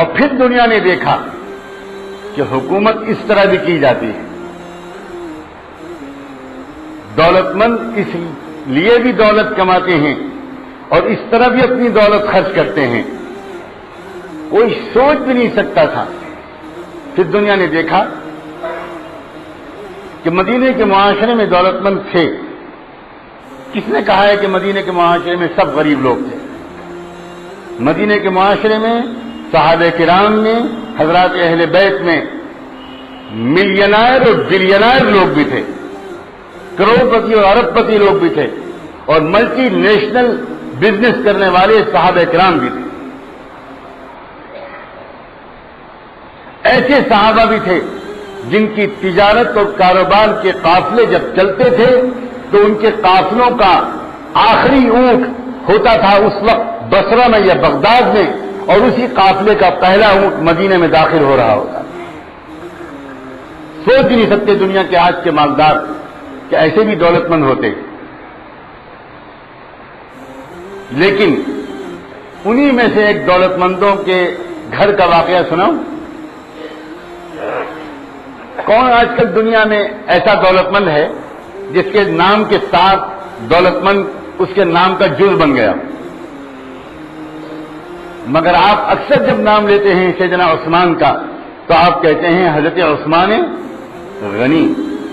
اور پھر دنیا نے دیکھا کہ حکومت اس طرح بھی کی جاتی ہے. دولت مند اس لیے بھی دولت کماتے ہیں اور اس طرح بھی اپنی دولت خرچ کرتے ہیں. کوئی سوچ بھی نہیں سکتا تھا. پھر دنیا نے دیکھا کہ مدینے کے معاشرے میں دولت مند تھے. کس نے کہا ہے کہ مدینے کے معاشرے میں سب غریب لوگ تھے؟ مدینے کے معاشرے میں صحابہ کرام میں، حضرات اہل بیت میں ملینائر اور بلینائر لوگ بھی تھے، کروڑ پتی اور ارب پتی لوگ بھی تھے، اور ملٹی نیشنل بزنس کرنے والے صحابہ کرام بھی تھے. ایسے صحابہ بھی تھے جن کی تجارت اور کاروبار کے قافلے جب چلتے تھے تو ان کے قافلوں کا آخری اونٹ ہوتا تھا اس وقت بصرہ میں یا بغداد میں، اور اسی قافلے کا پہلا اونٹ مدینے میں داخل ہو رہا ہوتا. سوچ ہی نہیں سکتے دنیا کے آج کے مالدار کہ ایسے بھی دولت مند ہوتے. لیکن انہی میں سے ایک دولت مندوں کے گھر کا واقعہ سناؤں. کون آج کل دنیا میں ایسا دولت مند ہے جس کے نام کے ساتھ دولت مند اس کے نام کا جز بن گیا؟ مگر آپ اکثر جب نام لیتے ہیں سیدنا عثمان کا تو آپ کہتے ہیں حضرت عثمان غنی.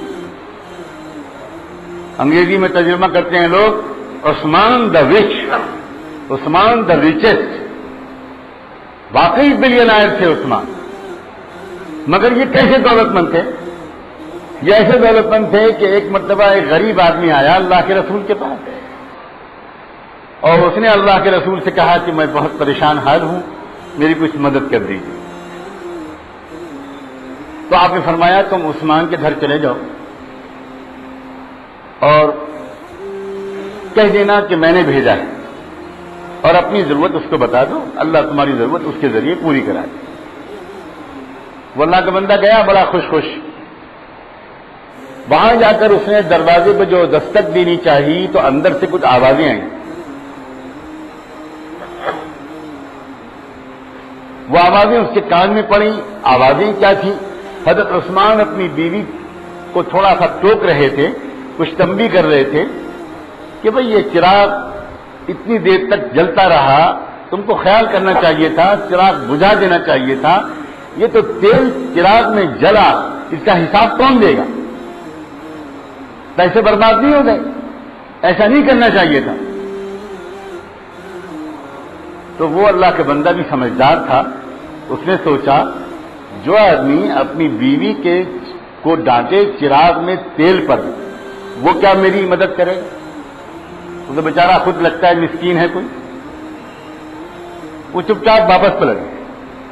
انگریزی میں ترجمہ کرتے ہیں لوگ عثمان the rich, Usman the richest. واقعی بلینائر تھے عثمان. مگر یہ کیسے دولت مند تھے؟ یہ ایسے دولت مند تھے کہ ایک مرتبہ ایک غریب آدمی آیا اللہ کے رسول کے پاس اور اس نے اللہ کے رسول سے کہا کہ میں بہت پریشان حال ہوں، میری کچھ مدد کر دیجیے. تو آپ نے فرمایا تم عثمان کے گھر چلے جاؤ اور کہہ دینا کہ میں نے بھیجا ہے اور اپنی ضرورت اس کو بتا دو، اللہ تمہاری ضرورت اس کے ذریعے پوری کرا دے. وہ اللہ کا بندہ گیا بڑا خوش. وہاں جا کر اس نے دروازے پہ جو دستک دینی چاہیے تو اندر سے کچھ آوازیں آئیں. وہ آوازیں اس کے کان میں پڑیں. آوازیں کیا تھیں؟ حضرت عثمان اپنی بیوی کو تھوڑا سا ٹوک رہے تھے، کچھ تنبیہ کر رہے تھے کہ بھئی یہ چراغ اتنی دیر تک جلتا رہا، تم کو خیال کرنا چاہیے تھا، چراغ بجھا دینا چاہیے تھا. یہ تو تیل چراغ میں جلا، اس کا حساب کون دے گا؟ پیسے برباد نہیں ہو گئے، ایسا نہیں کرنا چاہیے تھا. تو وہ اللہ کے بندہ بھی سمجھدار تھا. اس نے سوچا جو آدمی اپنی بیوی کو ڈانٹے چراغ میں تیل پر، وہ کیا میری مدد کرے گا؟ تو بیچارہ خود لگتا ہے مسکین ہے کوئی. وہ چپ چاپ واپس پلٹ گئے.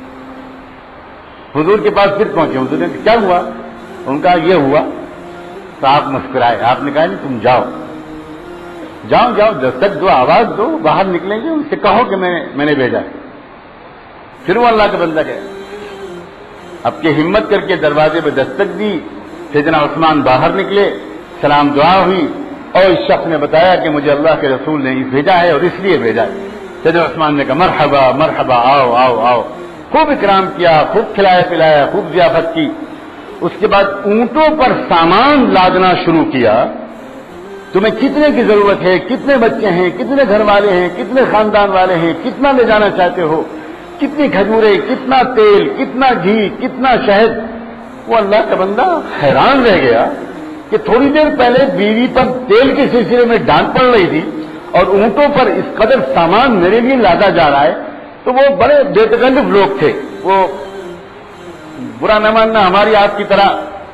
حضور کے پاس پھر پہنچے. حضور نے کیا ہوا؟ ان کا یہ ہوا. تو آپ مسکرائے. آپ نے کہا نہیں تم جاؤ جاؤ دستک دو، آواز دو، باہر نکلیں گے، ان سے کہو کہ میں نے بھیجا ہے. پھر وہ اللہ کا بندہ گیا. اب کہ ہمت کر کے دروازے پہ دستک دی. سیدنا عثمان باہر نکلے، سلام دعا ہوئی اور اس شخص نے بتایا کہ مجھے اللہ کے رسول نے بھیجا ہے اور اس لیے بھیجا ہے. سیدنا عثمان نے کہا مرحبا مرحبا، آؤ آؤ آؤ. خوب اکرام کیا، خوب کھلایا پلایا، خوب ضیافت کی. اس کے بعد اونٹوں پر سامان لادنا شروع کیا. تمہیں کتنے کی ضرورت ہے، کتنے بچے ہیں، کتنے گھر والے ہیں، کتنے خاندان والے ہیں، کتنا لے جانا چاہتے ہو، کتنی کھجورے، کتنا تیل، کتنا گھی، کتنا شہد. وہ اللہ کا بندہ حیران رہ گیا کہ تھوڑی دیر پہلے بیوی پر تیل کے سلسلے میں ڈانٹ پڑ رہی تھی اور اونٹوں پر اس قدر سامان میرے لیے لادا جا رہا ہے. تو وہ بڑے بے تکلف لوگ تھے. وہ برا نہ ماننا ہماری آپ کی طرح،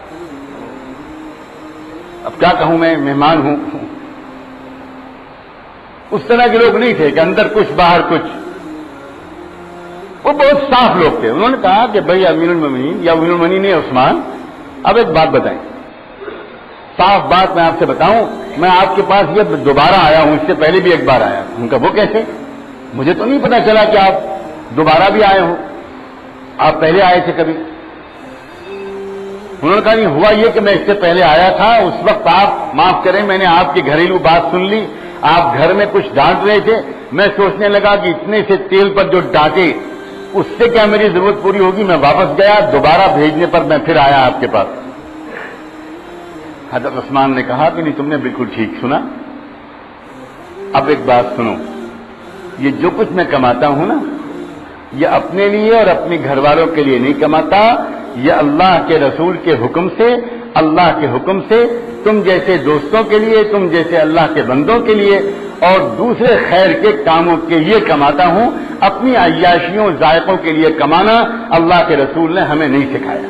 اب کیا کہوں میں مہمان ہوں، اس طرح کے لوگ نہیں تھے کہ اندر کچھ باہر کچھ. وہ بہت صاف لوگ تھے. انہوں نے کہا کہ بھائی امیر المومنین یا امیر المومنین عثمان، اب ایک بات بتائیں، صاف بات میں آپ سے بتاؤں، میں آپ کے پاس یہ دوبارہ آیا ہوں، اس سے پہلے بھی ایک بار آیا. ان کا وہ کیسے؟ مجھے تو نہیں پتا چلا کہ آپ دوبارہ بھی آئے ہوں. آپ پہلے آئے تھے کبھی؟ انہوں نے کہا نہیں، ہوا یہ کہ میں اس سے پہلے آیا تھا، اس وقت آپ معاف کریں میں نے آپ کی گھریلو بات سن لی، آپ گھر میں کچھ ڈانٹ رہے تھے، میں سوچنے لگا کہ اتنے سے تیل پر جو ڈانٹے اس سے کیا میری ضرورت پوری ہوگی؟ میں واپس گیا، دوبارہ بھیجنے پر میں پھر آیا آپ کے پاس۔ حضرت عثمان نے کہا کہ نہیں، تم نے بالکل ٹھیک سنا، اب ایک بات سنو، یہ جو کچھ میں کماتا ہوں نا، یہ اپنے لیے اور اپنے گھر والوں کے لیے نہیں کماتا، یہ اللہ کے رسول کے حکم سے، اللہ کے حکم سے، تم جیسے دوستوں کے لیے، تم جیسے اللہ کے بندوں کے لیے اور دوسرے خیر کے کاموں کے لیے کماتا ہوں، اپنی عیاشیوں ذائقوں کے لیے کمانا اللہ کے رسول نے ہمیں نہیں سکھایا۔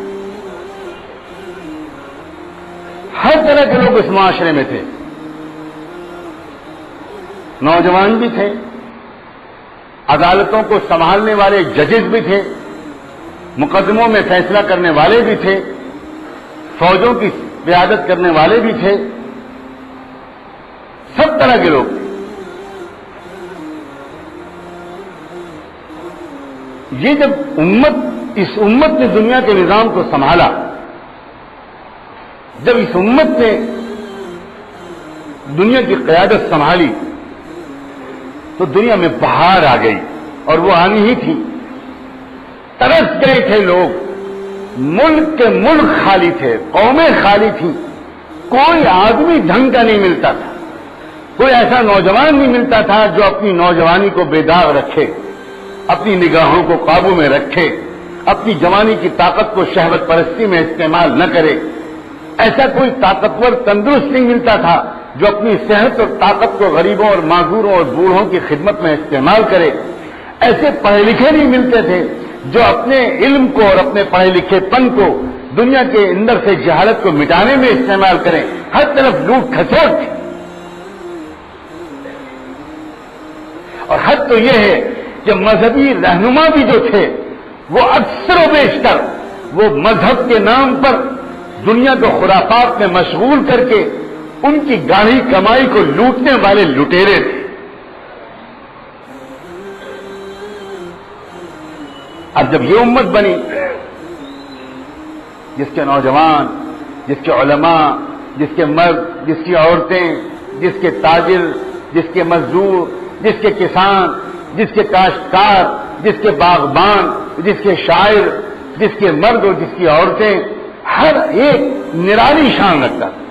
ہر طرح کے لوگ اس معاشرے میں تھے، نوجوان بھی تھے، عدالتوں کو سنبھالنے والے ججز بھی تھے، مقدموں میں فیصلہ کرنے والے بھی تھے، فوجوں کی قیادت کرنے والے بھی تھے، سب طرح کے لوگ تھے۔ یہ جب اس امت نے دنیا کے نظام کو سنبھالا، جب اس امت نے دنیا کی قیادت سنبھالی تو دنیا میں بہار آ گئی، اور وہ آنی ہی تھی۔ ترس گئے تھے لوگ، ملک کے ملک خالی تھے، قومیں خالی تھیں، کوئی آدمی ڈھنگ کا نہیں ملتا تھا، کوئی ایسا نوجوان نہیں ملتا تھا جو اپنی نوجوانی کو بے داغ رکھے، اپنی نگاہوں کو قابو میں رکھے، اپنی جوانی کی طاقت کو شہوت پرستی میں استعمال نہ کرے۔ ایسا کوئی طاقتور تندرست نہیں ملتا تھا جو اپنی صحت اور طاقت کو غریبوں اور معذوروں اور بوڑھوں کی خدمت میں استعمال کرے۔ ایسے پڑھے لکھے نہیں ملتے تھے جو اپنے علم کو اور اپنے پڑھے لکھے پن کو دنیا کے اندر سے جہالت کو مٹانے میں استعمال کریں۔ ہر طرف لوٹ کھسوٹ تھی، اور حد تو یہ ہے کہ مذہبی رہنما بھی جو تھے وہ اکثر و بیشتر وہ مذہب کے نام پر دنیا کو خرافات میں مشغول کر کے ان کی گاڑھی کمائی کو لوٹنے والے لٹیرے تھے۔ اب جب یہ امت بنی جس کے نوجوان، جس کے علماء، جس کے مرد، جس کی عورتیں، جس کے تاجر، جس کے مزدور، جس کے کسان، جس کے کاشتکار، جس کے باغبان، جس کے شاعر، جس کے مرد اور جس کی عورتیں، ہر ایک نرالی شان رکھتا تھا۔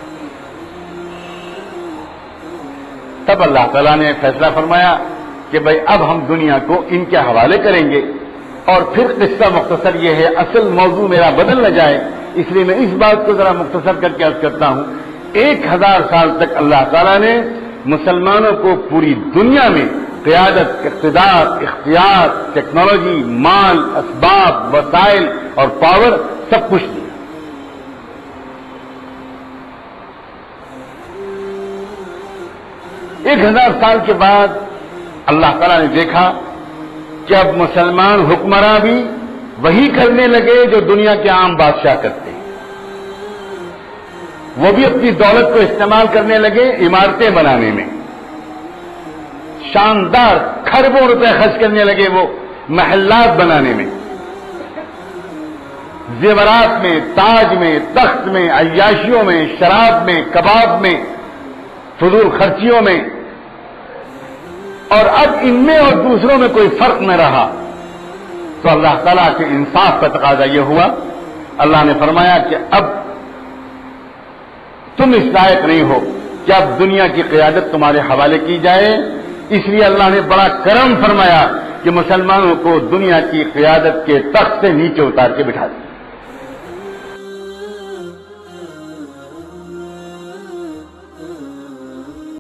تب اللہ تعالیٰ نے فیصلہ فرمایا کہ بھائی اب ہم دنیا کو ان کے حوالے کریں گے، اور پھر قصہ مختصر یہ ہے، اصل موضوع میرا بدل نہ جائے اس لیے میں اس بات کو ذرا مختصر کر کے عرض کرتا ہوں۔ 1000 سال تک اللہ تعالیٰ نے مسلمانوں کو پوری دنیا میں قیادت، اقتدار، اختیار، ٹیکنالوجی، مال، اسباب، وسائل اور پاور سب کچھ دیا۔ ایک 1000 سال کے بعد اللہ تعالیٰ نے دیکھا کہ اب مسلمان حکمراں بھی وہی کرنے لگے جو دنیا کے عام بادشاہ کرتے ہیں۔ وہ بھی اپنی دولت کو استعمال کرنے لگے عمارتیں بنانے میں، شاندار کھربوں روپے خرچ کرنے لگے وہ محلات بنانے میں، زیورات میں، تاج میں، تخت میں، عیاشیوں میں، شراب میں، کباب میں، فضول خرچیوں میں، اور اب ان میں اور دوسروں میں کوئی فرق نہ رہا۔ تو اللہ تعالیٰ کے انصاف کا تقاضا یہ ہوا، اللہ نے فرمایا کہ اب تم اس لائق نہیں ہو کہ اب دنیا کی قیادت تمہارے حوالے کی جائے، اس لیے اللہ نے بڑا کرم فرمایا کہ مسلمانوں کو دنیا کی قیادت کے تخت سے نیچے اتار کے بٹھا دیا۔